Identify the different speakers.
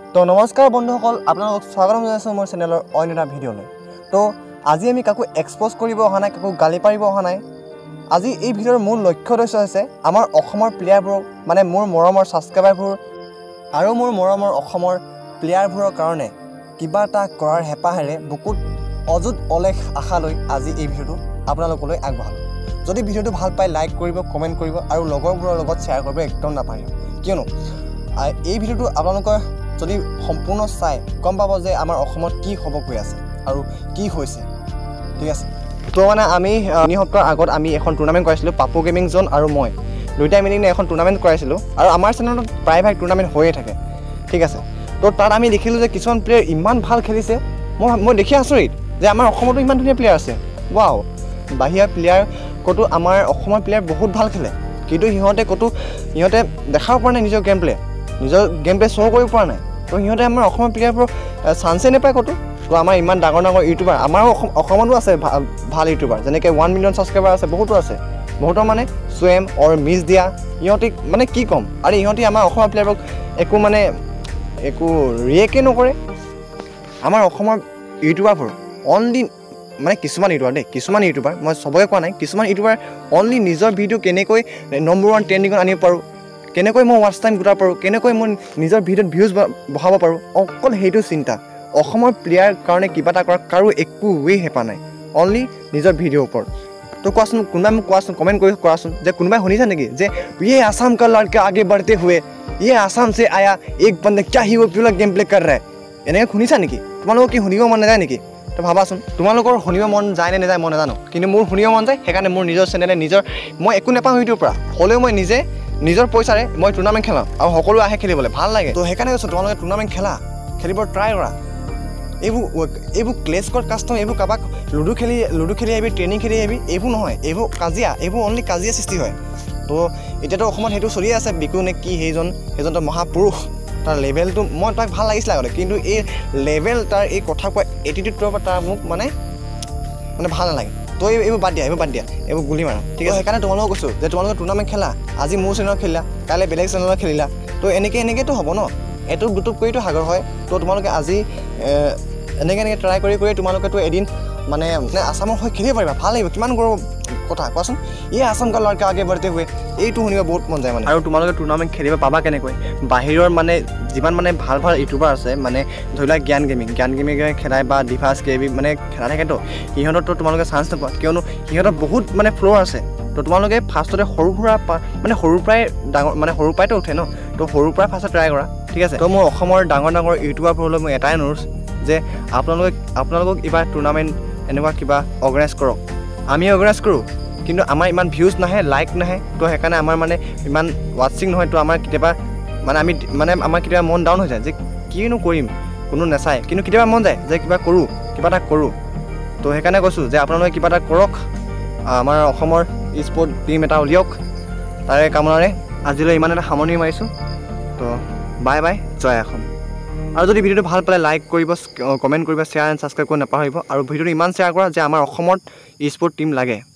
Speaker 1: তো নমস্কাৰ বন্ধুসকল, আপোনালোকক স্বাগতম জনাইছোঁ মোৰ চেনেলৰ অন্য এটা ভিডিঅ'লৈ। তো আজি আমি কাকো এক্সপ'জ কৰিব অহা নাই, কাকো গালি পাৰিব অহা নাই। আজি এই ভিডিঅ'ৰ মূল লক্ষ্য উদ্দেশ্য হৈছে আমাৰ অসমৰ প্লেয়াৰবোৰক, মানে মোৰ মৰমৰ ছাবস্ক্ৰাইবাৰবোৰ আৰু মোৰ মৰমৰ অসমৰ প্লেয়াৰবোৰৰ কাৰণে কিবা এটা কৰাৰ হেঁপাহেৰে বুকুত অযুত অলেখ আশা লৈ আজি এই ভিডিঅ'টো আপোনালোকলৈ আগবঢ়ালোঁ। যদি ভিডিঅ'টো ভাল পায় লাইক কৰিব, কমেণ্ট কৰিব আৰু লগৰবোৰৰ লগত শ্বেয়াৰ কৰিব একদম নাপাহৰিব। কিয়নো এই ভিডিঅ'টো আপোনালোকৰ যদি সম্পূৰ্ণ চাই গম পাব যে আমাৰ অসমত কি হ'ব গৈ আছে আৰু কি হৈছে। ঠিক আছে, তো মানে আমি 3 সপ্তাহৰ আগত আমি এখন টুৰ্ণামেণ্ট কৰাইছিলোঁ, পাপু গেমিং জোন আৰু মই দুয়োটাই মিলি এখন টুৰ্ণামেণ্ট কৰাইছিলোঁ আৰু আমাৰ চেনেলত প্ৰায়ভাগ টুৰ্ণামেণ্ট হৈয়ে থাকে। ঠিক আছে, তো তাত আমি দেখিলোঁ যে কিছুমান প্লেয়াৰ ইমান ভাল খেলিছে, মই দেখি আচৰিত যে আমাৰ অসমতো ইমান ধুনীয়া প্লেয়াৰ আছে। ৱাও, বাহিৰা প্লেয়াৰ ক'তো আমাৰ অসমৰ প্লেয়াৰ বহুত ভাল খেলে, কিন্তু সিহঁতে দেখাব পৰা নাই নিজৰ গেম প্লে শ্ব' কৰিব পৰা নাই। তো সিহঁতে আমাৰ অসমৰ প্লেয়াৰবোৰক চান্সেই নাপায় ক'তো। তো আমাৰ ইমান ডাঙৰ ইউটিউবাৰ আমাৰ অসমতো আছে ভাল ইউটিউবাৰ, যেনেকৈ 1 মিলিয়ন ছাবস্ক্ৰাইবাৰ আছে, বহুতৰ মানে চুৱেম অৰ মিছ দিয়া, ইহঁতি মানে কি ক'ম। আৰু ইহঁতি আমাৰ অসমৰ প্লেয়াৰবোৰক একো ৰিয়েক্টেই নকৰে। আমাৰ অসমৰ ইউটিউবাৰবোৰ অনলি মানে কিছুমান ইউটিউবাৰ মই চবকে কোৱা নাই, কিছুমান ইউটিউবাৰ অনলি নিজৰ ভিডিঅ' কেনেকৈ নম্বৰ 1 ট্ৰেণ্ডিঙত আনিব পাৰোঁ, কেনেকৈ মই ৱাটচ টাইম গোটাব পাৰোঁ, কেনেকৈ মই নিজৰ ভিডিঅ'ত ভিউজ বঢ়াব পাৰোঁ, অকল সেইটো চিন্তা। অসমৰ প্লেয়াৰ কাৰণে কিবা এটা কৰা কাৰো একোৱেই হেঁপাহ নাই, অনলি নিজৰ ভিডিঅ'ৰ ওপৰত। তো কোৱাচোন, কোনোবাই মোক কোৱাচোন, কমেণ্ট কৰি কোৱাচোন যে কোনোবাই শুনিছা নেকি যে ये आसाम का लड़का आगे बढ़ते हुए ये आसाम से आया एक बंदे क्या ही वो पूरा गेम प्ले कर रहा है, এনেকৈ শুনিছা নেকি? তোমালোকৰ কি শুনিব মন নাযায় নেকি? তো ভাবাচোন, তোমালোকৰ শুনিব মন যায় নে নাযায় মই নাজানো, কিন্তু মোৰ শুনিব মন যায়। সেইকাৰণে মোৰ নিজৰ চেনেলে মই একো নাপাওঁ ইউটিউবৰ পৰা, হ'লেও মই নিজৰ পইচাৰে মই টুৰ্ণামেণ্ট খেলাওঁ আৰু সকলো আহে খেলিবলৈ, ভাল লাগে। তো সেইকাৰণে কৈছোঁ তোমালোকে টুৰ্ণামেণ্ট খেলিব ট্ৰাই কৰা। এইবোৰ ক্লেছ কৰ্ড কাষ্টম, এইবোৰ কাৰোবাক লুডু খেলি আহিবি, ট্ৰেইনিং খেলি আহিবি, এইবোৰ নহয়, এইবোৰ অনলি কাজিয়া সৃষ্টি হয়। তো এতিয়াতো অসমত সেইটো চলিয়ে আছে, বিকু নে কি সেইজনটো মহাপুৰুষ, তাৰ লেভেলটো মই তাক ভাল লাগিছিলে আগতে, কিন্তু এই লেভেল তাৰ এই কথা কোৱা এটিটিউডটোৰ পৰা তাৰ মোক মানে ভাল নালাগে। তো এইবোৰ বাদ দিয়া, এইবোৰ গুলি মাৰা। ঠিক আছে, সেইকাৰণে তোমালোকক কৈছোঁ যে তোমালোকে টুৰ্ণামেণ্ট খেলা, আজি মোৰ চেনেলত খেলিলা, কাইলৈ বেলেগ চেনেলত খেলিলা। তো এনেকৈতো হ'ব ন, এইটো দুটুপ কৰিতো সাগৰ হয়। তো তোমালোকে আজি এনেকৈ ট্ৰাই কৰি তোমালোকেতো এদিন মানে আসামৰ হৈ খেলিব পাৰিবা, ভাল লাগিব। কিমান গৌৰৱ কথা কোৱাচোন, এই আসাম কা লড়কা আগে বঢ়তে হুৱে, এইটো শুনিব বহুত মন যায় মানে। আৰু তোমালোকে টুৰ্ণামেণ্ট খেলিব পাবা কেনেকৈ, বাহিৰৰ মানে যিমান মানে ভাল ইউটিউবাৰ আছে, মানে ধৰি লোৱা জ্ঞান গেমিং খেলাই বা ডিভাছ কেবি মানে খেলা থাকেতো, সিহঁততো তোমালোকে চান্স নোপোৱা, কিয়নো সিহঁতৰ বহুত মানে ফ্ল'ৰ আছে। তো তোমালোকে ফাৰ্ষ্টতে সৰুৰ পৰাই সৰুৰ পৰাইতো উঠে ন, তো সৰুৰ পৰাই ফাৰ্ষ্টত ট্ৰাই কৰা। ঠিক আছে, তো মোৰ অসমৰ ডাঙৰ ইউটিউবাৰবোৰলৈ মই এটাই অনুৰোধ যে আপোনালোকক এইবাৰ টুৰ্ণামেণ্ট এনেকুৱা কিবা অৰ্গেনাইজ কৰক। আমি অৰ্গেনাইজ কৰোঁ, কিন্তু আমাৰ ইমান ভিউজ নাহে, লাইক নাহে। তো সেইকাৰণে আমাৰ মানে ইমান ৱাটচিং নহয়। তো আমাৰ কেতিয়াবা আমাৰ কেতিয়াবা মন ডাউন হৈ যায় যে কিনো কৰিম, কোনো নাচায়, কিন্তু কেতিয়াবা মন যায় যে কিবা এটা কৰোঁ। তো সেইকাৰণে কৈছোঁ যে আপোনালোকে কিবা এটা কৰক, আমাৰ অসমৰ স্পৰ্ট টিম এটা উলিয়াওক। তাৰে কামনাৰে আজিলৈ ইমান এটা সামৰণি মাৰিছোঁ। তো বাই, জয় অসম। আৰু যদি ভিডিঅ'টো ভাল পালে লাইক কৰিব, কমেণ্ট কৰিব, শ্বেয়াৰ এণ্ড ছাবস্ক্ৰাইব কৰিব নাপাহৰিব। আৰু ভিডিঅ'টো ইমান শ্বেয়াৰ কৰা যে আমাৰ অসমত স্পৰ্ট টিম লাগে।